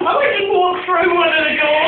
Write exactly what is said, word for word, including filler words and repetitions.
I would just walk through one of the doors.